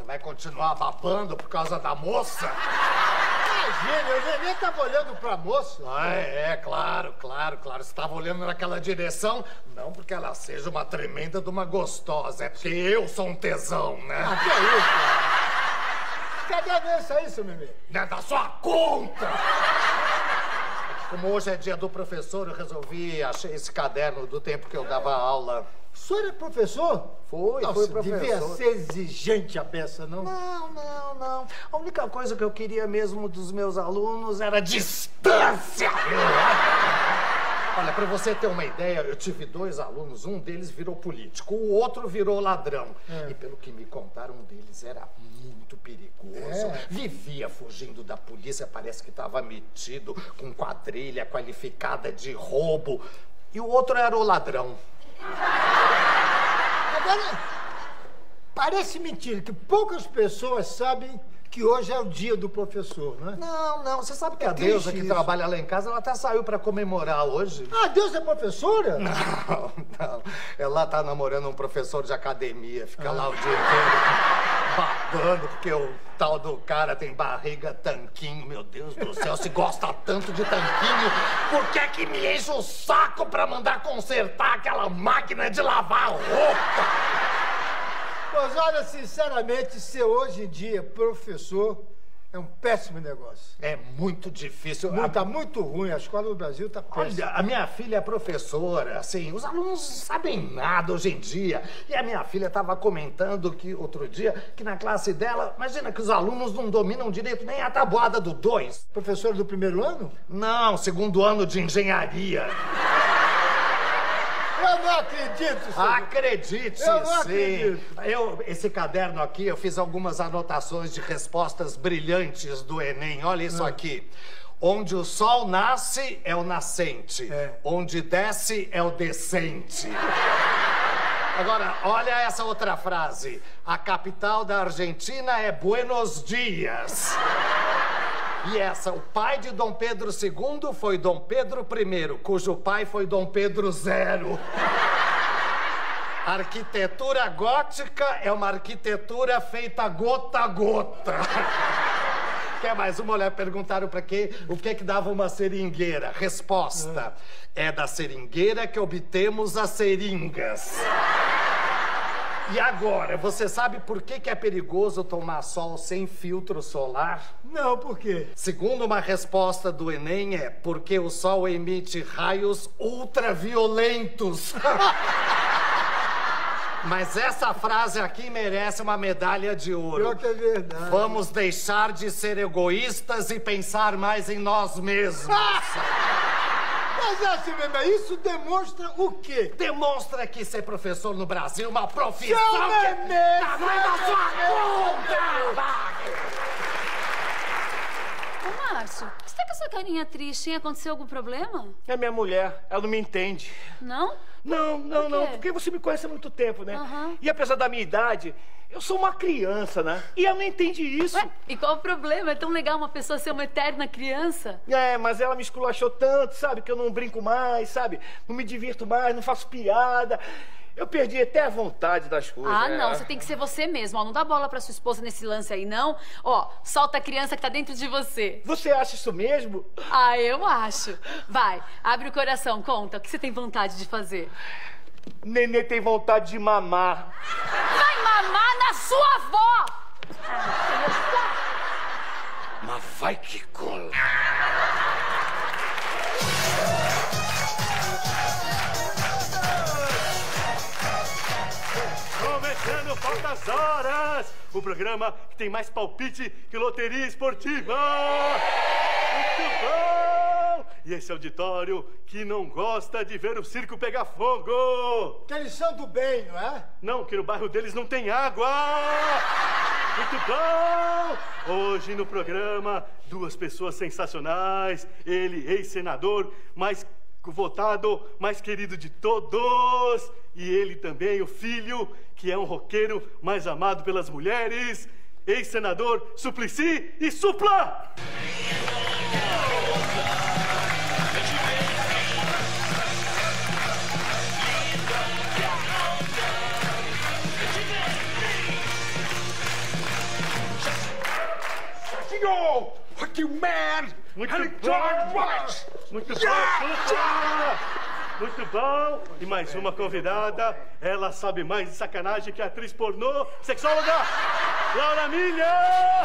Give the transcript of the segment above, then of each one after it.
Tu vai continuar babando por causa da moça? Imagina, eu nem tava olhando pra moça. Claro. Você tava olhando naquela direção, não porque ela seja uma tremenda de uma gostosa, é porque eu sou um tesão, né? Ah, que é isso, cara? Cadê a doença aí, seu Mimê? É da sua conta! Como hoje é dia do professor, eu resolvi, achei esse caderno do tempo que eu dava aula. O senhor é professor? Fui professor. Devia ser exigente a beça, não? Não. A única coisa que eu queria mesmo dos meus alunos era distância! Olha, pra você ter uma ideia, eu tive 2 alunos, um deles virou político, o outro virou ladrão. E pelo que me contaram, um deles era muito perigoso. Vivia fugindo da polícia, parece que estava metido com quadrilha qualificada de roubo. E o outro era o ladrão. Agora, parece mentira que poucas pessoas sabem que hoje é o dia do professor, né? Não. Você sabe que a Deusa que trabalha lá em casa, ela até saiu pra comemorar hoje. Ah, a Deusa é professora? Não. Ela tá namorando um professor de academia. Fica lá o dia inteiro babando, porque o tal do cara tem barriga tanquinho. Meu Deus do céu, se gosta tanto de tanquinho, por que que me enche o saco pra mandar consertar aquela máquina de lavar roupa? Mas olha, sinceramente, ser hoje em dia professor é um péssimo negócio. É muito difícil. Tá muito ruim, a escola do Brasil tá péssima. Olha, a minha filha é professora, assim, os alunos não sabem nada hoje em dia. E a minha filha estava comentando que outro dia, que na classe dela, imagina que os alunos não dominam direito nem a tabuada do 2. Professora do primeiro ano? Não, 2º ano de engenharia. Eu não acredito, senhor. Acredite, eu não sim. acredito. Esse caderno aqui, eu fiz algumas anotações de respostas brilhantes do Enem. Olha isso aqui. Onde o sol nasce é o nascente. Onde desce é o descente. Agora, olha essa outra frase. A capital da Argentina é Buenos Dias. E essa, o pai de Dom Pedro II foi Dom Pedro I, cujo pai foi Dom Pedro Zero. A arquitetura gótica é uma arquitetura feita gota a gota. Quer mais uma? Olha, perguntaram pra quê? O que é que dava uma seringueira? Resposta. É da seringueira que obtemos as seringas. E agora, você sabe por que é perigoso tomar sol sem filtro solar? Não, por quê? Segundo uma resposta do Enem, é porque o sol emite raios ultraviolentos. Mas essa frase aqui merece uma medalha de ouro. Pior que é verdade. Vamos deixar de ser egoístas e pensar mais em nós mesmos. Mas assim mesmo, isso demonstra o quê? Demonstra que ser professor no Brasil é uma profissão Seu que vai na sua conta! Ô, Márcio, você tá com essa carinha triste, hein? Aconteceu algum problema? É minha mulher, ela não me entende. Não? Não, porque você me conhece há muito tempo, né? E apesar da minha idade, eu sou uma criança, né? E ela não entende isso. Ué, e qual o problema? É tão legal uma pessoa ser uma eterna criança. É, mas ela me esculachou tanto, sabe? Que eu não brinco mais, sabe? Não me divirto mais, não faço piada. Eu perdi até a vontade das coisas. Ah, não, você tem que ser você mesmo, ó. Não dá bola pra sua esposa nesse lance aí, não. Ó, solta a criança que tá dentro de você. Você acha isso mesmo? Ah, eu acho. Vai, abre o coração, conta. O que você tem vontade de fazer? Nenê tem vontade de mamar. Vai mamar na sua avó! Mas vai que cola. Começando Faltas Horas, o programa que tem mais palpite que loteria esportiva. Muito bom! E esse auditório que não gosta de ver o circo pegar fogo. Que eles são do bem, não é? Não, que no bairro deles não tem água. Muito bom! Hoje no programa, 2 pessoas sensacionais. Ele, ex-senador, mais votado, mais querido de todos. E ele também, o filho, que é um roqueiro mais amado pelas mulheres. Ex-senador Suplicy e Supla! Muito bom! Muito bom, Supla! Muito bom! E mais uma convidada. Ela sabe mais de sacanagem que a atriz pornô, sexóloga Laura Milha!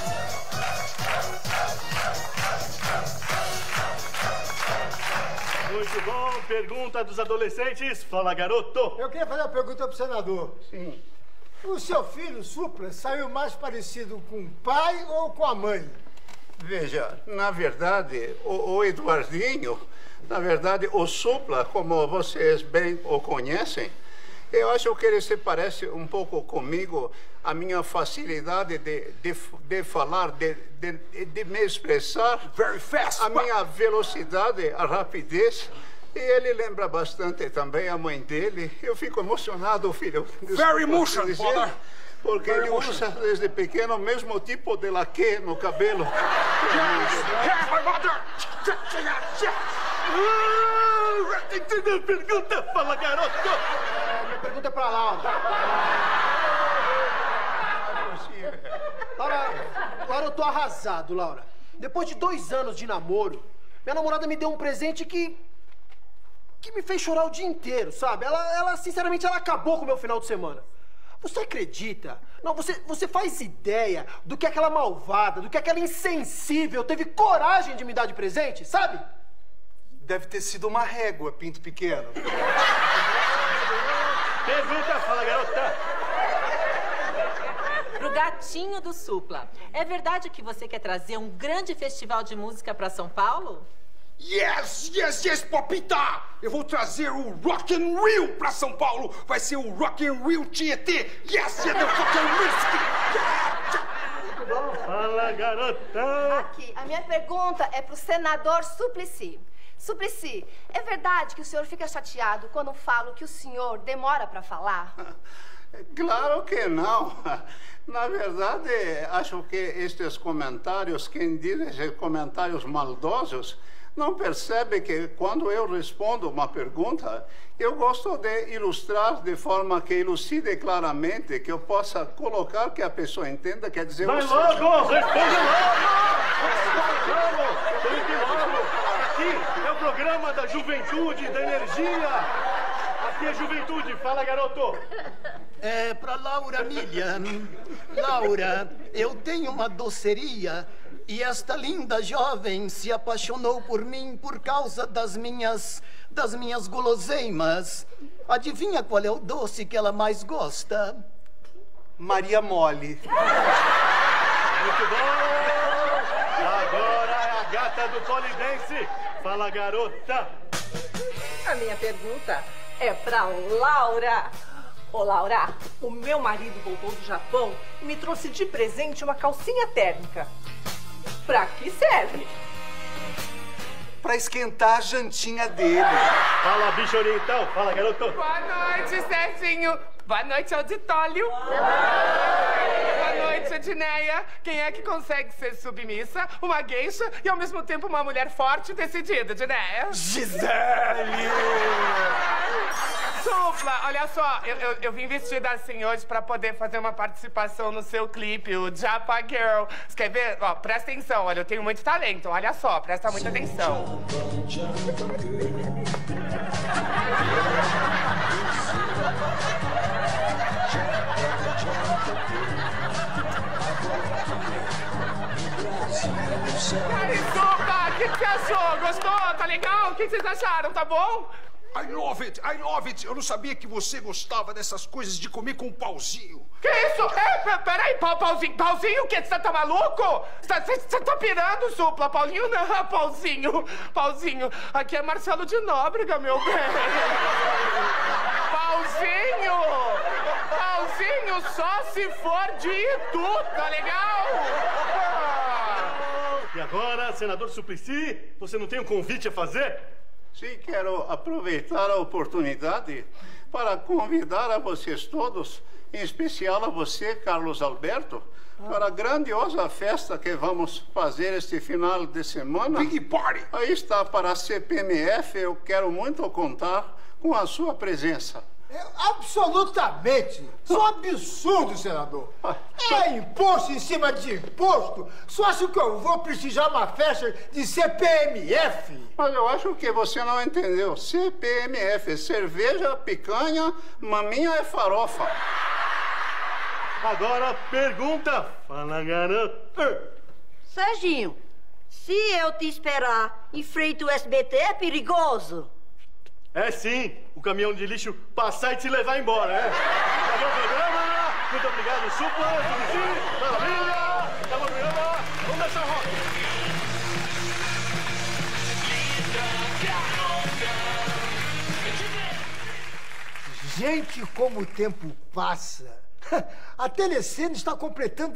Muito bom. Pergunta dos adolescentes. Fala, garoto. Eu queria fazer uma pergunta pro senador. Sim. O seu filho, Supla, saiu mais parecido com o pai ou com a mãe? Veja, na verdade, o Eduardinho, na verdade, o Supla, como vocês bem o conhecem, eu acho que ele se parece um pouco comigo, a minha facilidade de falar, de me expressar, Very fast, a minha velocidade, a rapidez. E ele lembra bastante também a mãe dele. Eu fico emocionado, filho. Very emotional, father. Porque ele usa desde pequeno o mesmo tipo de laque no cabelo. Yes, my mother! Pergunta, fala, garoto. Minha pergunta é pra Laura. Laura, eu tô arrasado, Laura. Depois de 2 anos de namoro, minha namorada me deu um presente que me fez chorar o dia inteiro, sabe? Ela sinceramente, ela acabou com o meu final de semana. Você acredita? Não, você faz ideia do que aquela malvada, do que aquela insensível teve coragem de me dar de presente, sabe? Deve ter sido uma régua, pinto pequeno. Pergunta, fala, garota. Pro gatinho do Supla, é verdade que você quer trazer um grande festival de música pra São Paulo? Yes, papita! Eu vou trazer o Rock in Rio pra São Paulo. Vai ser o Rock in Rio Tietê. Yes, the fucking risky! Fala, garota. Aqui, a minha pergunta é pro senador Suplicy. Suplicy, é verdade que o senhor fica chateado quando falo que o senhor demora pra falar? Claro que não. Na verdade, acho que estes comentários, quem dirige comentários maldosos, não percebe que quando eu respondo uma pergunta, eu gosto de ilustrar de forma que elucide claramente, que eu possa colocar que a pessoa entenda, quer dizer... Vai logo! Responde logo! Aqui é o programa da juventude, da energia. Aqui é juventude. Fala, garoto. É pra Laura Milha. Laura, eu tenho uma doceria e esta linda jovem se apaixonou por mim por causa das minhas guloseimas. Adivinha qual é o doce que ela mais gosta? Maria Mole. Muito bom! Agora é a gata do polidense. Fala, garota. A minha pergunta é pra Laura. Ô, Laura, o meu marido voltou do Japão e me trouxe de presente uma calcinha térmica. Pra que serve? Pra esquentar a jantinha dele. Fala, bicho oriental. Fala, garoto. Boa noite, Serginho. Boa noite, auditório. Boa noite, Edneia. Quem é que consegue ser submissa, uma geisha e ao mesmo tempo uma mulher forte e decidida, Edneia? Gisele! Supla, olha só, eu vim vestida assim hoje pra poder fazer uma participação no seu clipe, o Japa Girl. Você quer ver? Ó, presta atenção, olha, eu tenho muito talento, olha só, presta muita atenção. Supla, o que você achou? Gostou? Tá legal? O que vocês acharam? Tá bom? I love it, I love it. Eu não sabia que você gostava dessas coisas de comer com um pauzinho. Que isso? Peraí, pauzinho, pauzinho? O quê? Você tá maluco? Você tá pirando, Supla? Paulinho não, pauzinho. Aqui é Marcelo de Nóbrega, meu bem. Pauzinho só se for de Itu, tá legal? E agora, senador Suplicy, você não tem um convite a fazer? Sim, quero aproveitar a oportunidade para convidar a vocês todos, em especial a você, Carlos Alberto, para a grandiosa festa que vamos fazer este final de semana. Big Party! Aí está, para a CPMF, eu quero muito contar com a sua presença. Absolutamente. Isso é um absurdo, senador. É imposto em cima de imposto. Só acho que eu vou prestigiar uma festa de CPMF. Mas eu acho que você não entendeu. CPMF, cerveja, picanha, maminha é farofa. Agora, pergunta. Fala, garoto. Serginho, se eu te esperar em frente ao SBT, é perigoso? É sim, o caminhão de lixo passar e te levar embora, é? Acabou o programa, muito obrigado, Supla, Subici, maravilha, acabou o programa, vamos deixar o rock. Gente, como o tempo passa. A Telecena está completando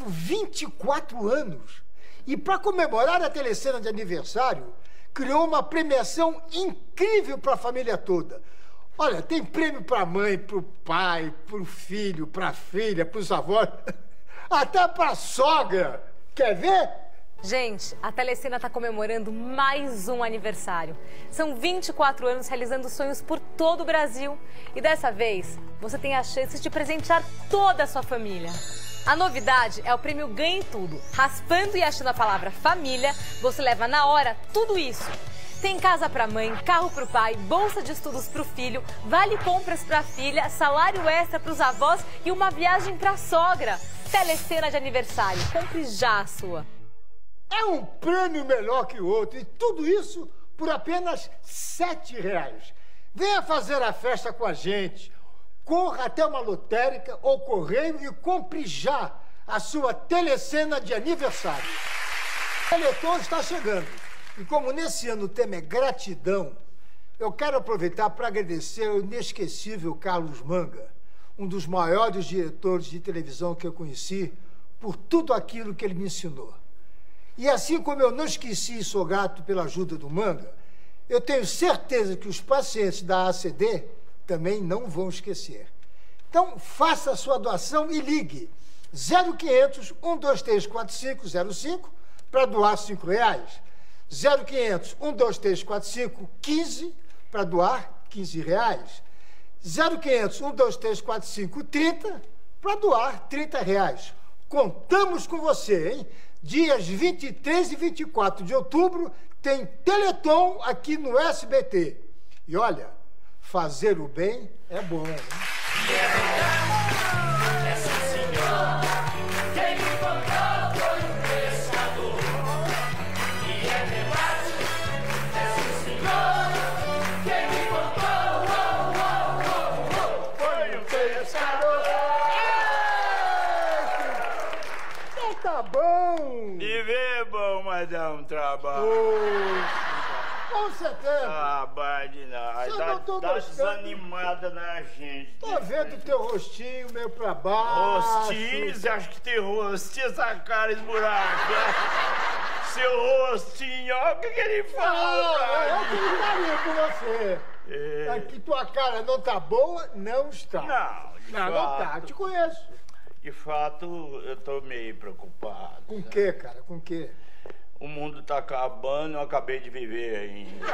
24 anos. E para comemorar a Telecena de aniversário, criou uma premiação incrível para a família toda. Olha, tem prêmio para a mãe, para o pai, para o filho, para a filha, para os avós, até para a sogra. Quer ver? Gente, a Telecena está comemorando mais um aniversário. São 24 anos realizando sonhos por todo o Brasil. E dessa vez, você tem a chance de presentear toda a sua família. A novidade é o prêmio Ganhe Tudo. Raspando e achando a palavra família, você leva na hora tudo isso. Tem casa pra mãe, carro pro pai, bolsa de estudos pro filho, vale compras pra filha, salário extra pros avós e uma viagem pra sogra. Telecena de aniversário. Compre já a sua. É um prêmio melhor que o outro. E tudo isso por apenas R$7. Venha fazer a festa com a gente. Corra até uma lotérica ou correio e compre já a sua Telecena de aniversário. O Teleton está chegando. E como nesse ano o tema é gratidão, eu quero aproveitar para agradecer ao inesquecível Carlos Manga, um dos maiores diretores de televisão que eu conheci, por tudo aquilo que ele me ensinou. E assim como eu não esqueci e sou grato pela ajuda do Manga, eu tenho certeza que os pacientes da ACD também não vão esquecer. Então, faça a sua doação e ligue 0500 123 4505 para doar R$5. 0500 123 4515 para doar R$15. 0500 123 4530 para doar R$30. Contamos com você, hein? Dias 23 e 24 de outubro tem Teleton aqui no SBT. E olha, fazer o bem é bom, hein? Tá bom! Viver é bom, mas dá um trabalho. Com certeza. Ah, Badinai, dá desanimada na gente. Tô vendo teu rostinho meio pra baixo. Rostinho? Você acha que tem rostinho? Essa cara esburacada. Seu rostinho, olha o que ele fala. Eu acreditaria com você. É que tua cara não tá boa, não está. Não tá. Eu te conheço. De fato, eu tô meio preocupado. Com o quê, cara? Com o quê? O mundo tá acabando, eu acabei de viver ainda.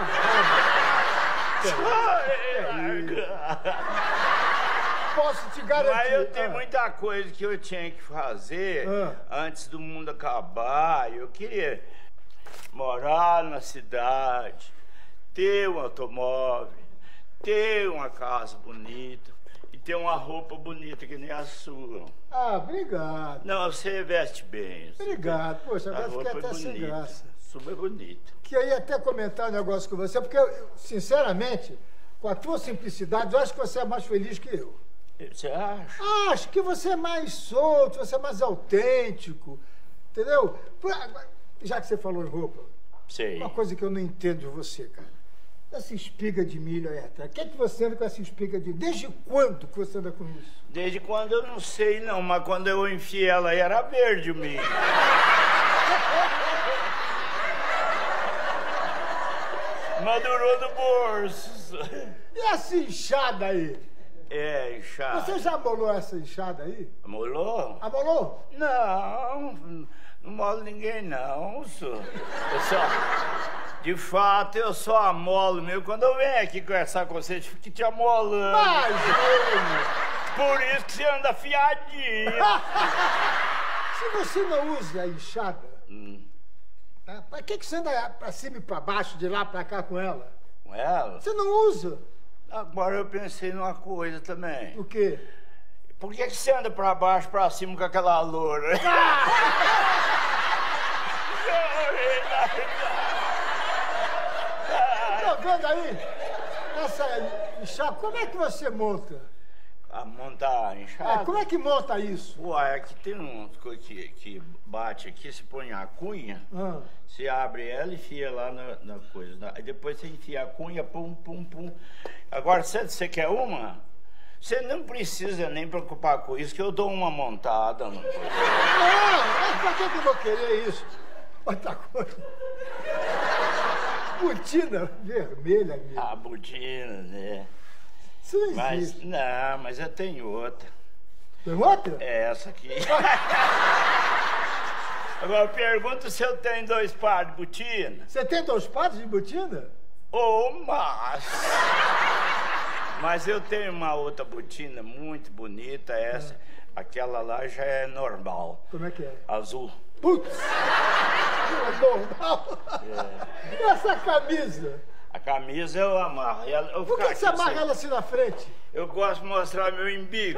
Posso te garantir. Mas eu tenho muita coisa que eu tinha que fazer antes do mundo acabar. Eu queria morar na cidade, ter um automóvel, ter uma casa bonita. Tem uma roupa bonita que nem a sua. Ah, obrigado. Não, você veste bem. Obrigado. Poxa, agora fiquei até sem graça. Super bonita. Que eu ia até comentar um negócio com você, porque, sinceramente, com a tua simplicidade, eu acho que você é mais feliz que eu. Você acha? Acho que você é mais solto, você é mais autêntico, entendeu? Já que você falou em roupa, sei. Uma coisa que eu não entendo de você, cara. Essa espiga de milho aí atrás. O que é que você anda com essa espiga de milho? Desde quando que você anda com isso? Desde quando eu não sei, não. Mas quando eu enfiei ela aí, era verde o milho. Madurou no bolso. E essa enxada aí? É, enxada. Você já amolou essa enxada aí? Amolou? Amolou? Não molo ninguém, não, senhor. De fato, eu só amolo mesmo. Quando eu venho aqui conversar com você, eu fico te amolando. Mas, por isso que você anda afiadinho. se você não usa a enxada, tá? Pra que você anda pra cima e pra baixo, de lá pra cá com ela? Com ela? Você não usa. Agora eu pensei numa coisa também. O quê? Por que você anda pra baixo, pra cima com aquela loura? Tá vendo aí? Essa enxada, como é que você monta? Montar a enxada? Como é que monta isso? Uai, aqui tem umas coisas que bate aqui, você põe a cunha, você abre ela e enfia lá na coisa. Aí depois você enfia a cunha, pum, pum, pum. Agora, se você quer uma, você não precisa nem preocupar com isso, que eu dou uma montada. Não, mas pra que eu vou querer isso? Outra coisa. Botina vermelha, amigo. Ah, botina, né? Isso não existe. Mas eu tenho outra. Tem outra? É essa aqui. Agora, pergunta se eu tenho 2 pares de botina. Você tem 2 pares de botina? Mas eu tenho uma outra botina muito bonita, essa. Aquela lá já é normal. Como é que é? Azul. Putz! É normal? E essa camisa? A camisa eu amarro. Por que você amarra ela assim na frente? Eu gosto de mostrar meu umbigo.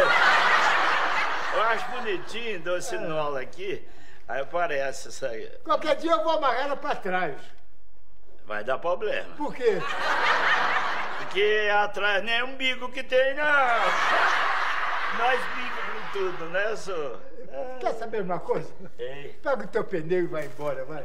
Eu acho bonitinho, dou esse nó aqui, aí aparece isso aí. Qualquer dia eu vou amarrar ela pra trás. Vai dar problema. Por quê? Porque atrás nem umbigo que tem, não. Nós bico com tudo, né, senhor? Quer saber uma coisa? Pega o teu pneu e vai embora, vai.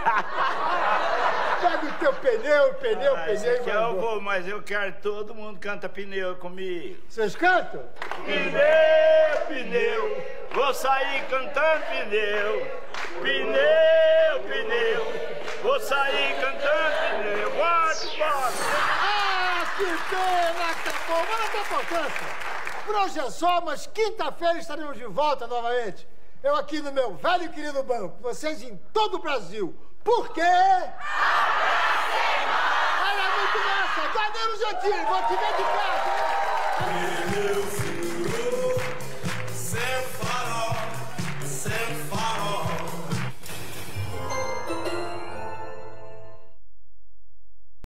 Pega o teu pneu e vai embora. Eu vou, mas eu quero que todo mundo canta pneu comigo. Vocês cantam? Pneu, pneu, vou sair cantando pneu. Pneu, pneu, vou sair cantando pneu. Bora! Que pena, acabou. Mas não tem importância. Por hoje é só, mas quinta-feira estaremos de volta novamente. Eu aqui no meu velho e querido banco, vocês em todo o Brasil. Por quê? Olha muito nessa! Danilo Gentili, vou te ver de perto!